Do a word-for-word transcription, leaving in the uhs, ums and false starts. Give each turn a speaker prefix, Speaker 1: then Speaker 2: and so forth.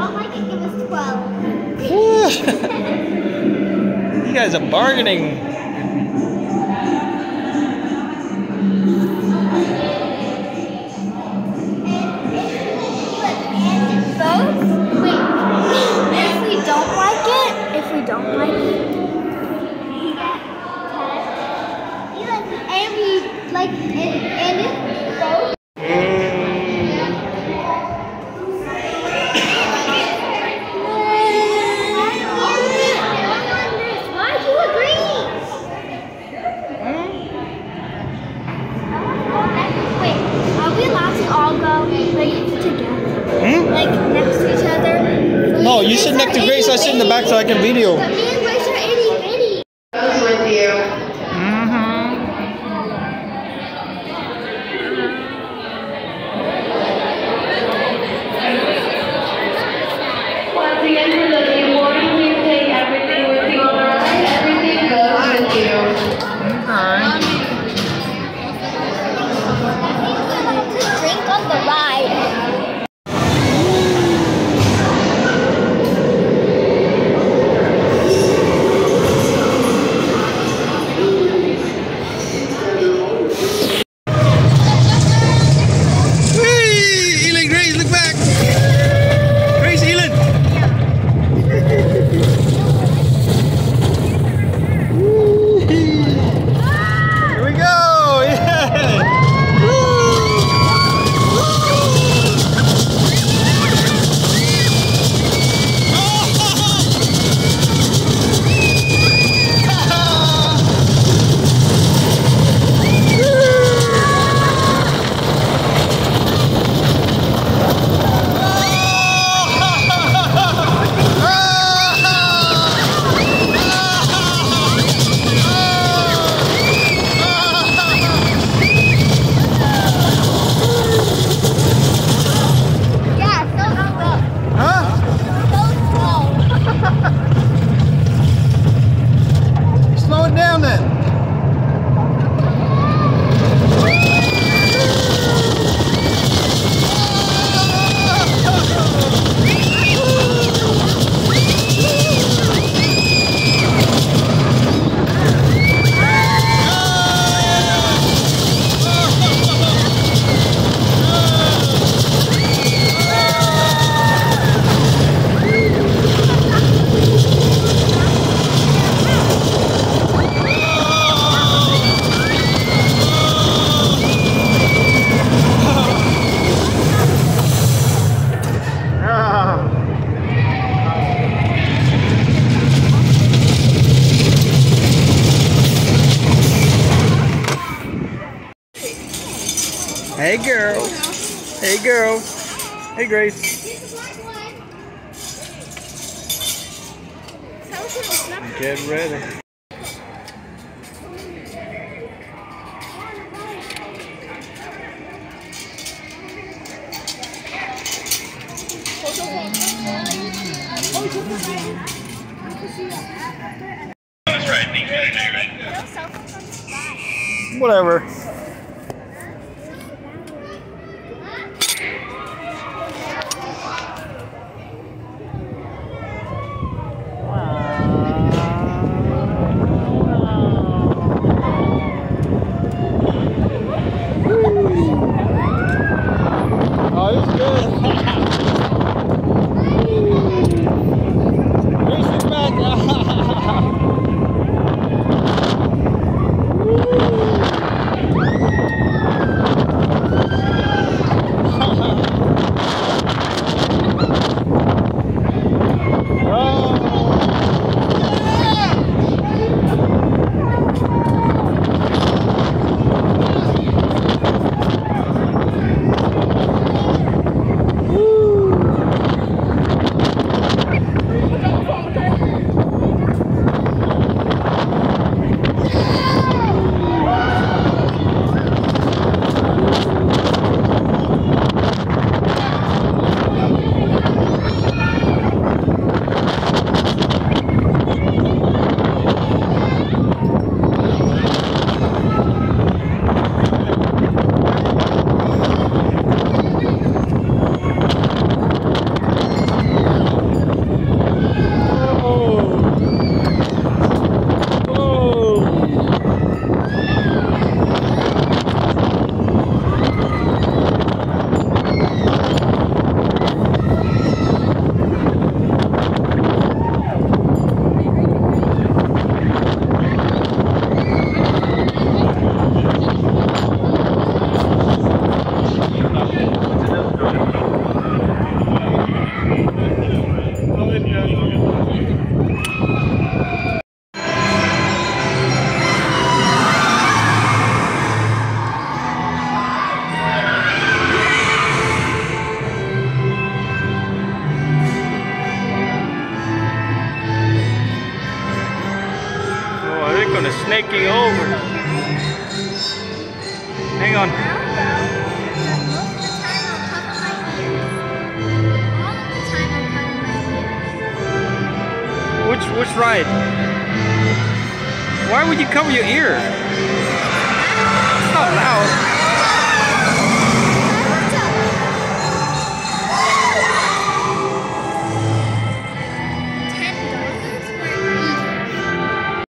Speaker 1: don't like it, give us twelve.
Speaker 2: You guys are bargaining.
Speaker 1: If we don't like it, if we don't like it, and we like, and, and if both. Why do you agree? Wait, are we allowed to all go like together?
Speaker 2: Hmm?
Speaker 1: Like next to each other?
Speaker 2: No, you sit next to Grace. I sit in the back so I can video.
Speaker 1: But me and Grace are itty bitty.
Speaker 3: Goes with you.
Speaker 2: Mm-hmm.
Speaker 3: Once again, for the rewarding, please take everything with you on the ride. Everything goes with you.
Speaker 1: To drink on the ride.
Speaker 2: Slow it down then. Hey girl. Hey girl. Hey Grace. Get ready. Whatever. Oh, this is good. Grace is back. Woo. taking over. Hang on. Which which ride? Why would you cover your ear?